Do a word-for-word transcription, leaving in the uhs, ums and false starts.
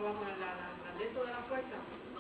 lo va a poner la, la, la de esto de la puerta.